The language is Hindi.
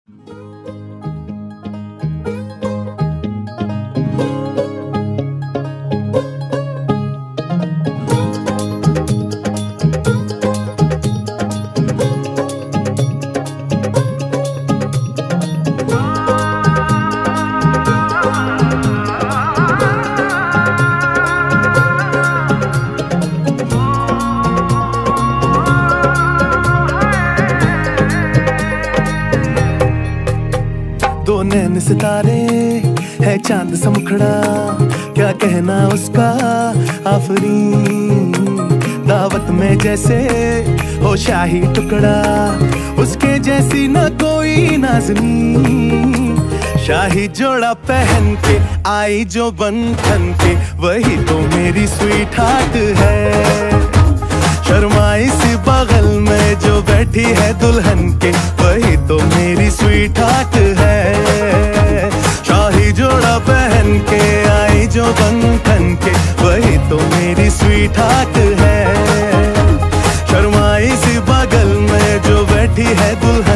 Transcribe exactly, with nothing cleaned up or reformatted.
दो नैन सितारे है चांद सा मुखड़ा, क्या कहना उसका आफरीन। दावत में जैसे हो शाही टुकड़ा, उसके जैसी न कोई नाज़नीन। शाही जोड़ा पहन के आई जो बन ठन के, वही तो मेरी स्वीट हार्ट है। शर्माई सी बगल में जो बैठी है दुल्हन के, वही तो मेरी स्वीट हार्ट है। शाही जोड़ा पहन के आई जो बन ठन के, वही तो मेरी स्वीट हार्ट है। शर्माई सी बगल में जो बैठी है दुल्हन